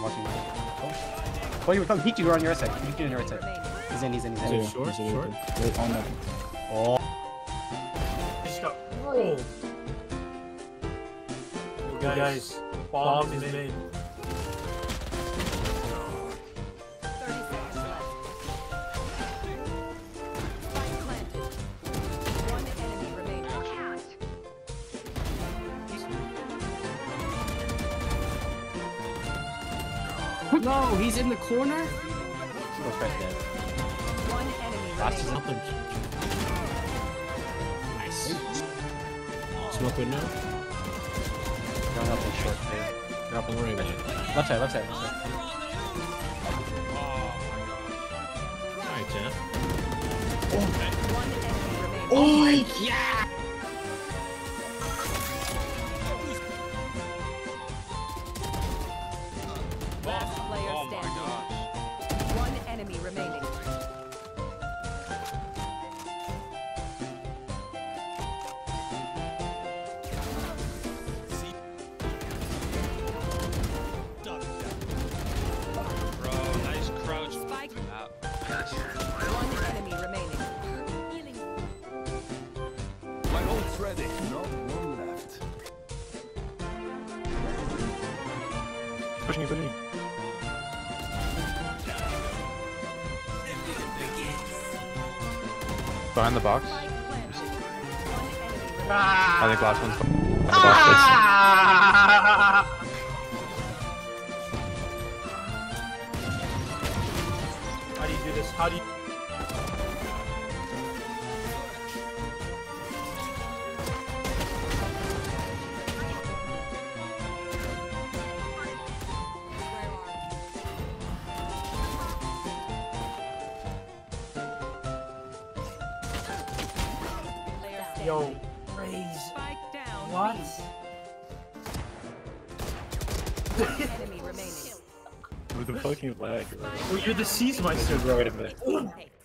watching. Oh, you come peek you on your right side. Peek you on your right side. He's in. Short. Wait, on nothing. Oh. Just got rolled. Guys, bomb is made. 30 seconds left. Spike planted. One enemy remaining. No, he's in the corner? Looks right there. One enemy Last is remaining. Nice. Smoke window? Going up in short there. Don't worry about it. Left side. Alright, Jeff. One enemy remaining. Oh my god! Last player standing. One enemy remaining. Bro, nice crouch. Spike. Out. One enemy remaining. Healing. My ult's ready. Not one left. Pushing. Behind the box. Spike planted. One enemy remaining. I think last one's behind the box. How do you do this? How do you... Player standing. Yo, raise. Spike down. What? One enemy remaining. With the fucking lag. Well, you're the Seasmeister, bro. Wait a minute. Hey.